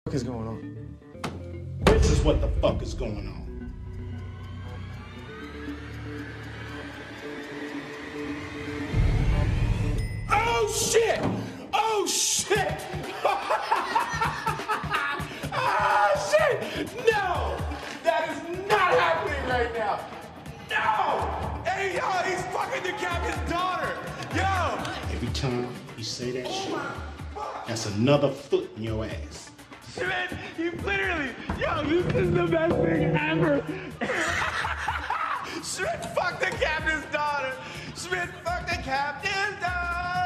What is going on? This is what the fuck is going on. Oh shit! Oh shit! Oh shit! No! That is not happening right now! No! Hey yo, he's fucking the captain's daughter! Yo! Every time you say that shit, that's another foot in your ass. Schmidt, you literally, yo, this is the best thing ever! Schmidt fucked the captain's daughter! Schmidt fucked the captain's daughter!